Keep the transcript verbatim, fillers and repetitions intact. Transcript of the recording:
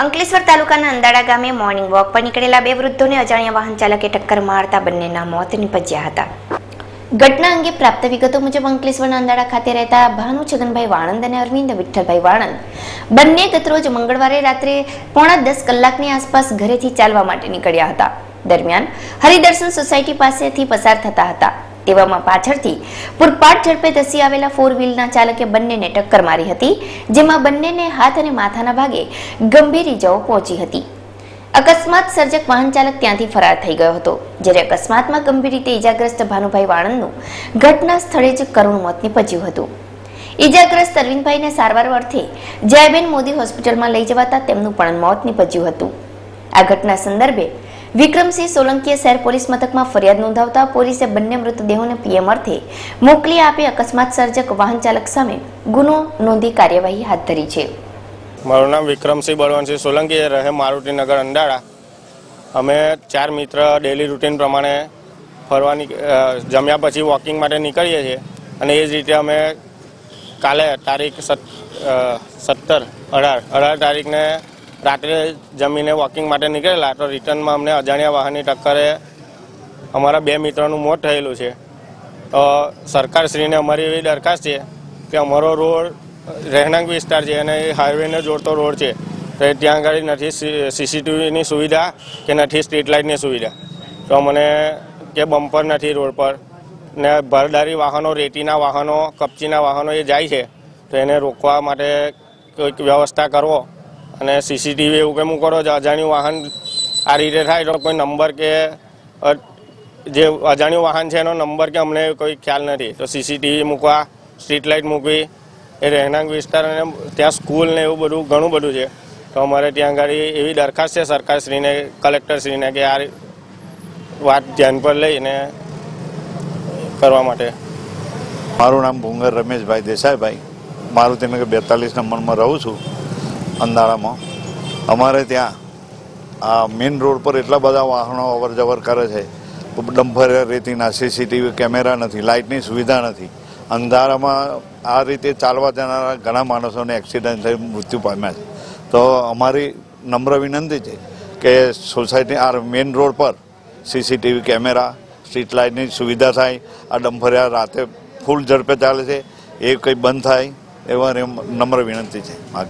અંકલેશ્વર તાલુકાના અંદાડા ગામે morning walk પર નીકળેલા બે વૃદ્ધોને અજાણ્યા વાહન ચાલકે ટક્કર મારતા બંનેના મોત નિપજ્યા હતા। ઘટના અંગે પ્રાપ્ત વિગતો મુજબ અંકલેશ્વરના અંદાડા ખાતે રહેતા ભાનુ છગનભાઈ વાણંદ અને અરવિંદ વિઠ્ઠલભાઈ વાણંદ બંને ગતરોજ મંગળવારે રાત્રે પોણા દસ કલાકની આસપાસ ઘરેથી ચાલવા માટે નીકળ્યા હતા। દરમિયાન હરિદર્શન સોસાયટી પાસેથી પસાર થતા હતા તેવામાં પાછળથી પૂરપાટ ઝડપે ધસી આવેલા ફોર વ્હીલના ચાલકે બંનેને ટક્કર મારી હતી, જેમાં બંનેને હાથ અને માથાના ભાગે ગંભીર ઈજાઓ પહોંચી હતી। અકસ્માત સર્જક વાહન ચાલક ત્યાંથી ફરાર થઈ ગયો હતો, જ્યારે અકસ્માતમાં ગંભીર રીતે ઈજાગ્રસ્ત ભાનુભાઈ વાણંદનું ઘટના સ્થળે જ કરુણ મોત નીપજ્યું હતું। ઈજાગ્રસ્ત અરવિંદભાઈને સારવાર અર્થે જયાબેન મોદી હોસ્પિટલમાં લઈ જવાતા તેમનું પણ મોત નીપજ્યું હતું। આ ઘટના સંદર્ભે વિક્રમસિંહ સોલંકીએ શહેર પોલીસ મથકમાં ફરિયાદ નોંધાવતા પોલીસે બંને મૃતદેહોને પીએમ અર્થે મોકલી આપી અકસ્માત સર્જક વાહન ચાલક સામે ગુનો નોંધી કાર્યવાહી હાથ ધરી છે। મારું નામ વિક્રમસિંહ બળવંતસિંહ સોલંકી, રહે મારુતિનગર અંદાડા। અમે ચાર મિત્ર ડેલી રૂટીન પ્રમાણે ફરવાની જમ્યા પછી વોકિંગ માટે નીકળીએ છીએ અને એ જ રીતે અમે કાલે તારીખ સત્તર અઢાર અઢાર તારીખને રાત્રે જમીને વોકિંગ માટે નીકળેલા તો રિટર્નમાં અમને અજાણ્યા વાહનની ટક્કરે અમારા બે મિત્રોનું મોત થયેલું છે। તો સરકારશ્રીને અમારી એવી દરખાસ્ત છે કે અમારો રોડ રહેણાંક વિસ્તાર છે અને એ હાઈવેને જોડતો રોડ છે, તો ત્યાં આગળ નથી સીસીટીવીની સુવિધા કે નથી સ્ટ્રીટ લાઇટની સુવિધા। તો મને કે બમ્પર નથી રોડ પર ને ભરદારી વાહનો, રેતીના વાહનો, કપચીના વાહનો એ જાય છે, તો એને રોકવા માટે કોઈક વ્યવસ્થા કરવો અને સીસીટીવી એવું કંઈ મૂકો છો અજાણ્યું વાહન આ રીતે થાય તો કોઈ નંબર કે જે અજાણ્યું વાહન છે એનો નંબર કે અમને કોઈ ખ્યાલ નથી, તો સીસીટીવી મૂકવા, સ્ટ્રીટ લાઇટ મૂકવી, એ રહેણાંક વિસ્તાર અને ત્યાં સ્કૂલ ને એવું બધું ઘણું બધું છે। તો અમારે ત્યાં આગળ એવી દરખાસ્ત છે સરકારશ્રીને, કલેક્ટરશ્રીને કે આ વાત ધ્યાન પર લઈને કરવા માટે। મારું નામ ભૂંગર રમેશભાઈ દેસાઈભાઈ, મારુતિનગર બેતાલીસ નંબરમાં રહું છું અંદાડામાં। અમારે ત્યાં આ મેઇન રોડ પર એટલા બધા વાહનો અવર જવર કરે છે, ડમ્પર રેતીના, સીસીટીવી કેમેરા નથી, લાઇટની સુવિધા નથી। અંધારામાં આ રીતે ચાલવા જનારા ઘણા માણસોને એક્સિડન્ટ થઈ મૃત્યુ પામ્યા છે। તો અમારી નમ્ર વિનંતી છે કે સોસાયટી આ મેઇન રોડ પર સીસીટીવી કેમેરા, સ્ટ્રીટ લાઇટની સુવિધા થાય। આ ડમ્પરિયા રાતે ફૂલ ઝડપે ચાલે છે, એ કંઈ બંધ થાય એવા નમ્ર વિનંતી છે।